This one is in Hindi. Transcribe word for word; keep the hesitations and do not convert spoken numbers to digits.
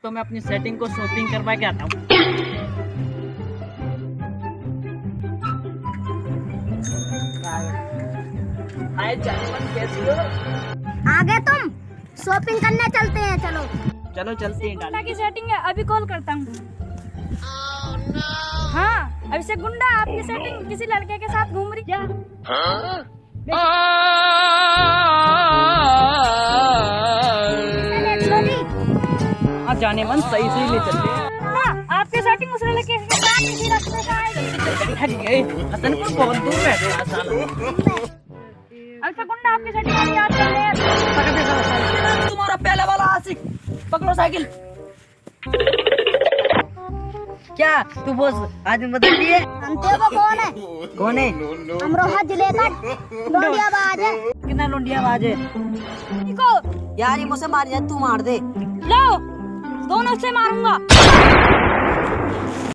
तो मैं अपनी सेटिंग को शॉपिंग करवा के आता हूँ। कैसी हो? आगे तुम शॉपिंग करने चलते हैं, चलो चलो चलते हैं। गुंडा की सेटिंग है, अभी कॉल करता हूँ। हाँ अभिषेक गुंडा, आपकी सेटिंग किसी लड़के के साथ घूम रही क्या? हाँ जाने मन सही से ले चलते हैं। हाँ आपकी सेटिंग उस लड़के के साथ इसी रास्ते से आएगी। हसनपुर बहुत दूर रहते हैं साला। अभिषेक गुंडा आपकी सेटिंग अभी याद कर रहे हैं। तुम्हारा पहले वाला आशिक, पकड़ो साइकिल। क्या तू बोस आदमी बदल लिए? जानते हो वो कौन है? कौन है? अमरोहा जिले का लोंडियाबाज है। कितना लोंडियाबाज है? देखो यार ये मुझसे मार जाए, तू मार दे। लो दोनों से मारूंगा।